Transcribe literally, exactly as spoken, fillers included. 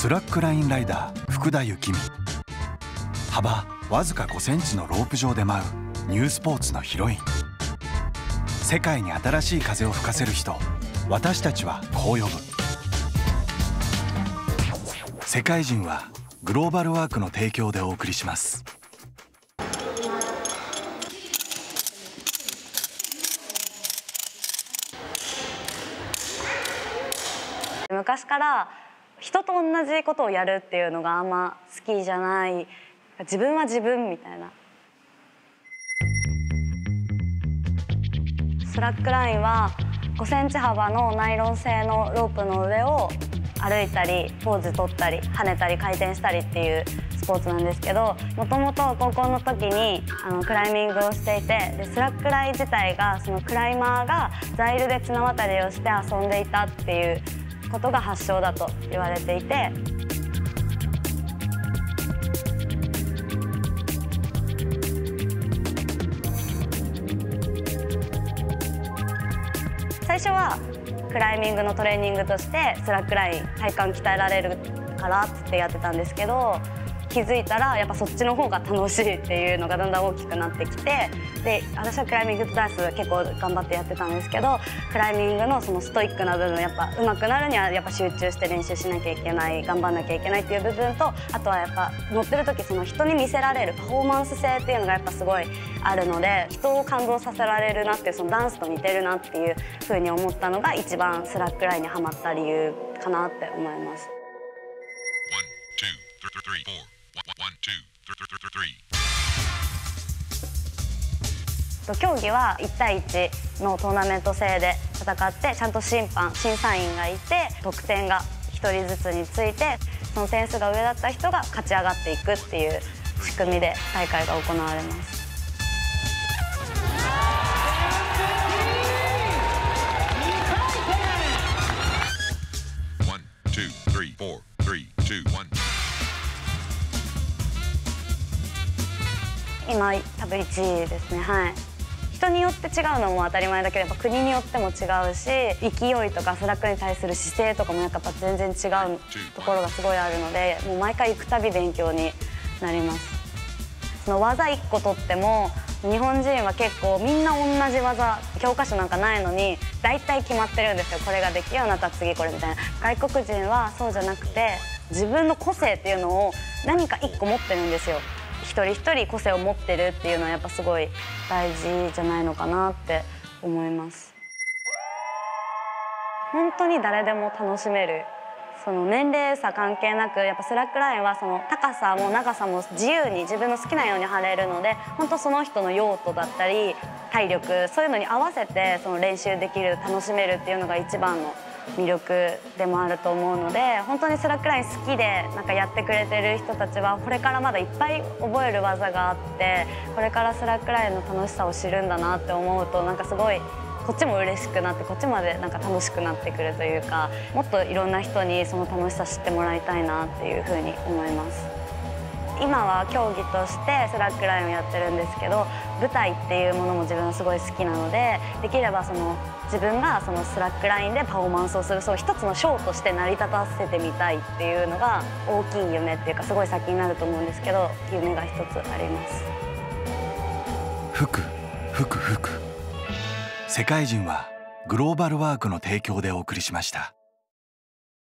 スラックラインライダー福田幸美。幅わずかごセンチのロープ上で舞うニュースポーツのヒロイン。世界に新しい風を吹かせる人、私たちはこう呼ぶ。世界人はグローバルワークの提供でお送りします。 昔から人と同じことをやるっていうのがあんま好きじゃない、自分は自分みたいな。スラックラインはごセンチ幅のナイロン製のロープの上を歩いたりポーズ取ったり跳ねたり回転したりっていうスポーツなんですけど、もともと高校の時にあのクライミングをしていて、でスラックライン自体がそのクライマーがザイルで綱渡りをして遊んでいたっていうことが発祥だと言われていて、最初はクライミングのトレーニングとしてスラックライン体幹鍛えられるからってやってたんですけど、気づいたらやっぱそっちの方が楽しいっていうのがだんだん大きくなってきて、で私はクライミングとダンス結構頑張ってやってたんですけど、クライミングのそのストイックな部分、やっぱ上手くなるにはやっぱ集中して練習しなきゃいけない、頑張んなきゃいけないっていう部分と、あとはやっぱ乗ってる時その人に見せられるパフォーマンス性っていうのがやっぱすごいあるので、人を感動させられるなっていう、そのダンスと似てるなっていうふうに思ったのが一番スラックラインにはまった理由かなって思います。競技はいちたいいちのトーナメント制で戦って、ちゃんと審判審査員がいて、得点がひとりずつについて、その点数が上だった人が勝ち上がっていくっていう仕組みで大会が行われます。今多分いちいですね。はい。人によって違うのも当たり前だけど、やっぱ国によっても違うし、勢いとかスラックに対する姿勢とかもやっぱ全然違うところがすごいあるので、もう毎回行くたび勉強になります。その技いっこ取っても日本人は結構みんな同じ技、教科書なんかないのに大体決まってるんですよ。これができるようになったら次これみたいな。外国人はそうじゃなくて、自分の個性っていうのを何かいっこ持ってるんですよ。一人一人個性を持ってるっていうのはやっぱすごい大事じゃないのかなって思います。本当に誰でも楽しめる、その年齢差関係なく、やっぱスラックラインはその高さも長さも自由に自分の好きなように張れるので、本当その人の用途だったり体力、そういうのに合わせてその練習できる、楽しめるっていうのが一番の魅力でもあると思うので、本当にスラックライン好きでなんかやってくれてる人たちはこれからまだいっぱい覚える技があって、これからスラックラインの楽しさを知るんだなって思うと、なんかすごいこっちも嬉しくなって、こっちまでなんか楽しくなってくるというか、もっといろんな人にその楽しさ知ってもらいたいなっていうふうに思います。今は競技としてスラックラインをやってるんですけど、舞台っていうものも自分はすごい好きなので、できればその自分がそのスラックラインでパフォーマンスをする、そう一つのショーとして成り立たせてみたいっていうのが大きい夢っていうか、すごい先になると思うんですけど、夢が一つあります。 吹く吹く吹く。世界人はグローバルワークの提供でお送りしました。